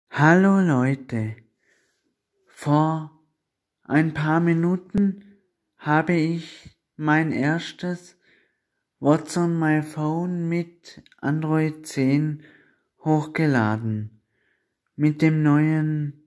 Hallo Leute, vor ein paar Minuten habe ich mein erstes What's on my phone mit Android 10 hochgeladen. Mit dem neuen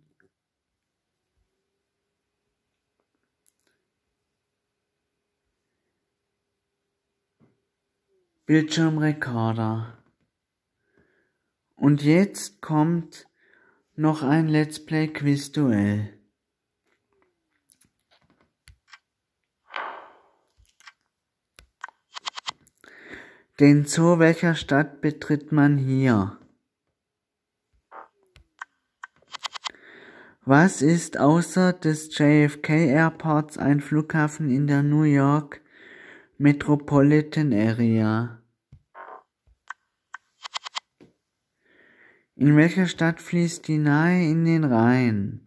Bildschirmrekorder. Und jetzt kommt noch ein Let's Play Quizduell. Den Zoo welcher Stadt betritt man hier? Was ist außer des JFK Airports ein Flughafen in der New York Metropolitan Area? In welcher Stadt fließt die Nahe in den Rhein?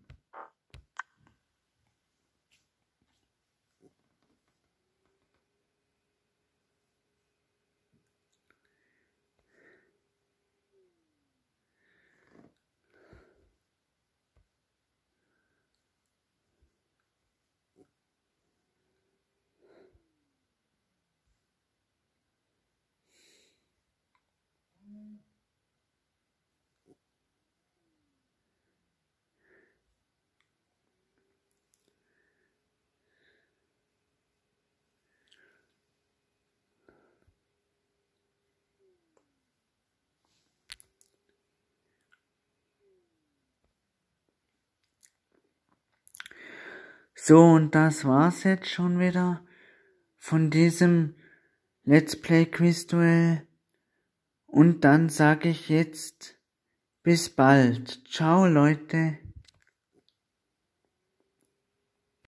So, und das war's jetzt schon wieder von diesem Let's Play Quizduell. Und dann sage ich jetzt bis bald. Ciao Leute.